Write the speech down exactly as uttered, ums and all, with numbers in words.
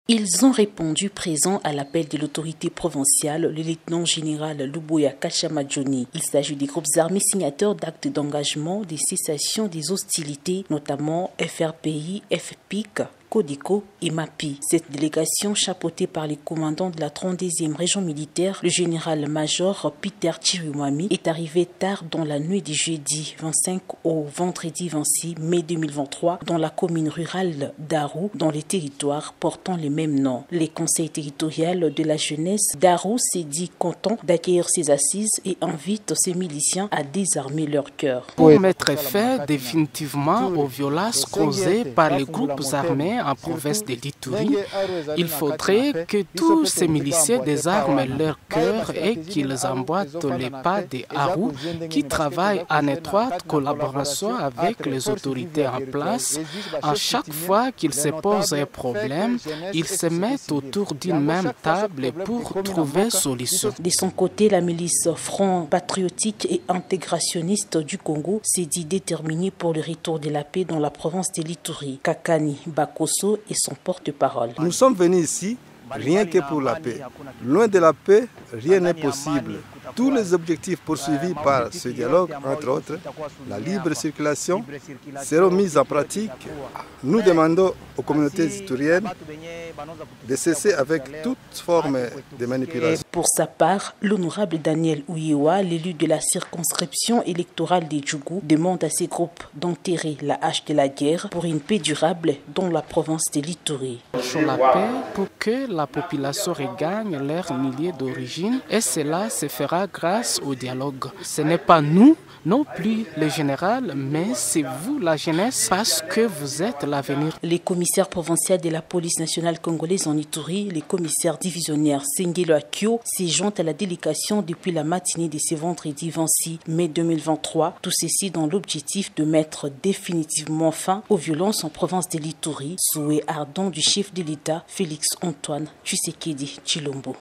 Ils ont répondu présent à l'appel de l'autorité provinciale, le lieutenant-général Luboya Kachamadjoni. Il s'agit des groupes armés signataires d'actes d'engagement, des cessations des hostilités, notamment F R P I, F P I C, Codeco et MAPI. Cette délégation, chapeautée par les commandants de la trente-deuxième région militaire, le général-major Peter Chirimwami, est arrivée tard dans la nuit du jeudi vingt-cinq au vendredi vingt-six mai deux mille vingt-trois dans la commune rurale d'Aru, dans les territoires portant les mêmes noms. Les conseils territoriaux de la jeunesse d'Aru s'est dit content d'accueillir ces assises et invite ces miliciens à désarmer leur cœur. Pour mettre fin définitivement aux violences causées par les groupes armés en province de l'Ituri, il faudrait que tous ces miliciens désarment leur cœur et qu'ils emboîtent les pas des Aru qui travaillent en étroite collaboration avec les autorités en place. À chaque fois qu'ils se posent un problème, ils se mettent autour d'une même table pour trouver une solution. De son côté, la milice Front patriotique et intégrationniste du Congo s'est dit déterminée pour le retour de la paix dans la province de l'Ituri. Kakani Bakoso est son porte-parole. Nous sommes venus ici rien que pour la paix. Loin de la paix, rien n'est possible. Tous les objectifs poursuivis par ce dialogue, entre autres, la libre circulation, seront mis en pratique. Nous demandons aux communautés ituriennes de cesser avec toute forme de manipulation. Pour sa part, l'honorable Daniel Ouyewa, l'élu de la circonscription électorale des Djougou, demande à ces groupes d'enterrer la hache de la guerre pour une paix durable dans la province de l'Ituri. Sur la paix pour que la population regagne leur milieu d'origine et cela se fera grâce au dialogue. Ce n'est pas nous, non plus le général, mais c'est vous la jeunesse parce que vous êtes l'avenir. Les commissaires provinciaux de la police nationale congolaise en Ituri, les commissaires divisionnaires Sengelo Akio, s'y jointent à la délégation depuis la matinée de ce vendredi vingt-six mai deux mille vingt-trois. Tout ceci dans l'objectif de mettre définitivement fin aux violences en province de l'Ituri, souhait ardent du chef de l'État Félix Antoine Tshisekedi Tshilombo.